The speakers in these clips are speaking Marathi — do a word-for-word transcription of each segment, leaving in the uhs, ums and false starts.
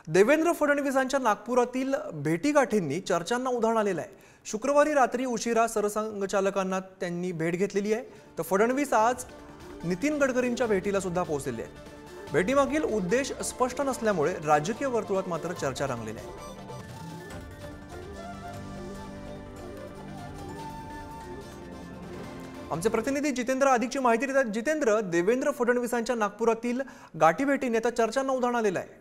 देवेंद्र फडणवीसांच्या नागपुरातील भेटीगाठींनी चर्चांना उधाण आलेलं आहे। शुक्रवारी रात्री उशिरा सरसंघचालकांना त्यांनी भेट घेतलेली आहे। तर फडणवीस आज नितीन गडकरींच्या भेटीला सुद्धा पोहोचलेले आहेत। भेटीमागील उद्देश स्पष्ट नसल्यामुळे राजकीय वर्तुळात मात्र चर्चा रंगलेली आहे। आमचे प्रतिनिधी जितेंद्र अधिकची माहिती देतात। जितेंद्र, देवेंद्र फडणवीसांच्या नागपुरातील गाठीभेटीने आता चर्चांना उधाण आलेलं आहे।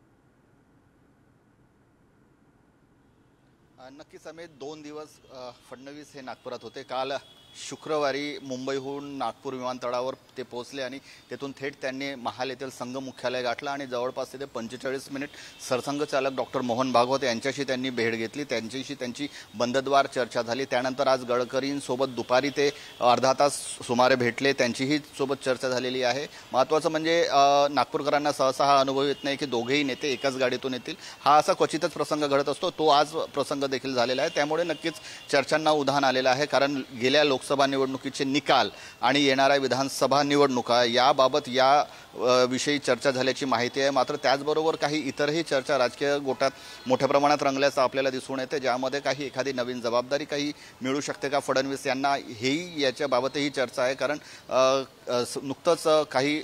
नक्कीच समेत दोन दिवस फडणवीस हे नागपुरात होते। काल शुक्रवारी मुंबईहून नागपूर विमानतळावर ते पोहोचले आणि तेथून थेट त्यांनी महाल येथील संघ मुख्यालय गाठलं आणि जवळपास तिथे पंचेचाळीस मिनिट सरसंघचालक डॉक्टर मोहन भागवत यांच्याशी त्यांनी भेट घेतली। त्यांच्याशी त्यांची बंदद्वार चर्चा झाली। त्यानंतर आज गडकरींसोबत दुपारी ते अर्धा तास सुमारे भेटले, त्यांचीही सोबत चर्चा झालेली आहे। महत्त्वाचं म्हणजे नागपूरकरांना सहसा हा अनुभव येत नाही की दोघेही नेते एकाच गाडीतून येतील। हा असा क्वचितच प्रसंग घडत असतो, तो आज प्रसंग देखील झालेला आहे। त्यामुळे नक्कीच चर्चांना उधाण आलेलं आहे, कारण गेल्या लोकसभा निवडणुकीचे निकाल आणि येणाऱ्या विधानसभा निवडणुका याबाबत या विषयी चर्चा झाल्याची माहिती आहे। मात्र त्याचबरोबर काही इतरही चर्चा राजकीय गोटात मोठ्या प्रमाणात रंगल्याचं आपल्याला दिसून येते, ज्यामध्ये काही एखादी नवीन जबाबदारी काही मिळू शकते का फडणवीस यांना, हेही याच्याबाबतही चर्चा आहे। कारण नुकतंच काही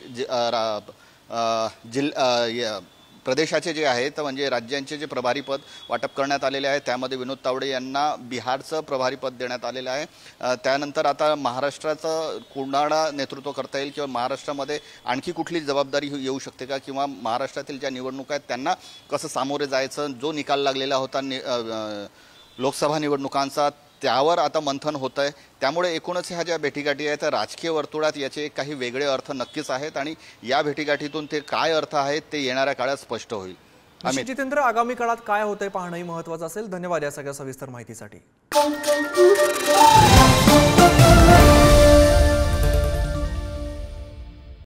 जिल्हा प्रदेशाचे जे आहेत म्हणजे राज्यांचे जे प्रभारीपद वाटप करण्यात आलेले आहे, त्यामध्ये विनोद तावडे यांना बिहारचं प्रभारीपद देण्यात आलेलं आहे। त्यानंतर आता महाराष्ट्राचं कोणाला नेतृत्व करता येईल किंवा महाराष्ट्रामध्ये आणखी कुठली जबाबदारी येऊ शकते का, किंवा महाराष्ट्रातील ज्या निवडणुका आहेत त्यांना कसं सामोरे जायचं, जो निकाल लागलेला होता लोकसभा निवडणुकांचा त्यावर आता मंथन होत आहे। त्यामुळे एकूणच ह्या ज्या भेटीगाठी आहेत त्या राजकीय वर्तुळात याचे काही वेगळे अर्थ नक्कीच आहेत आणि या भेटीगाठीतून ते काय अर्थ आहेत ते येणाऱ्या काळात स्पष्ट होईल। आम्ही जितेंद्र, आगामी काळात काय होतंय पाहणंही महत्त्वाचं असेल। धन्यवाद या सगळ्या सविस्तर माहितीसाठी।